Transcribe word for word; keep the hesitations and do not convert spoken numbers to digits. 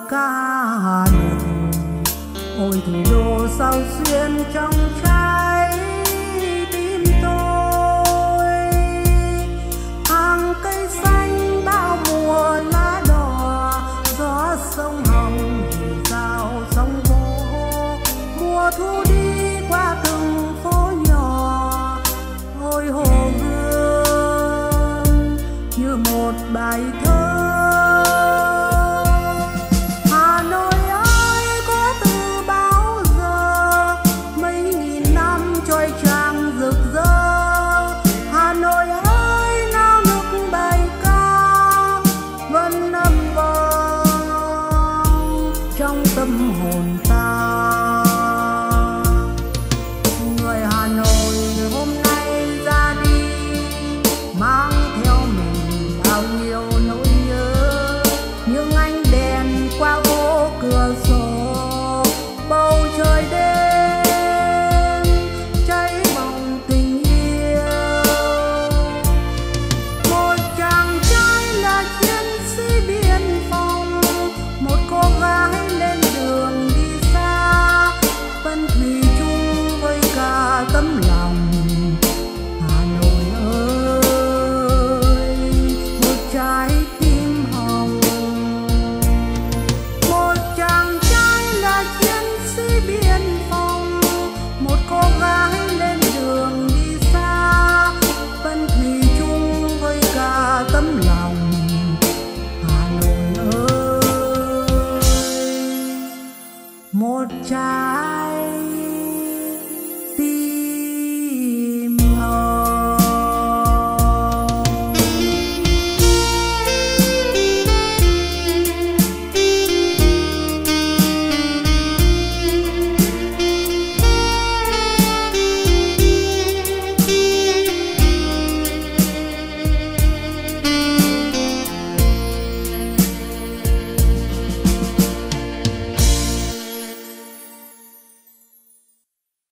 ca Hà Nội. Ôi thủ đô sao xuyên trong trái tim tôi, hàng cây xanh bao mùa lá đỏ, gió sông Hồng thì sao sông Bố. Mùa thu đi qua từng phố nhỏ, ôi hồ Gươm như một bài thơ. Tâm hồn ta, người Hà Nội hôm nay ra đi mang theo mình bao nhiêu nỗi nhớ. Những ánh đèn qua ô cửa sổ, bầu trời đêm cháy bỏng tình yêu. Một chàng trai là chiến sĩ biên phòng, một cô gái lên đường đi xa, vẫn thủy chung với cả tấm lòng. Hà Nội ơi, một trái tim hồng. Một chàng trai là chiến sĩ biên phòng, một cô gái lên đường đi xa, vẫn thủy chung với cả tấm lòng. Hà Nội ơi, một trái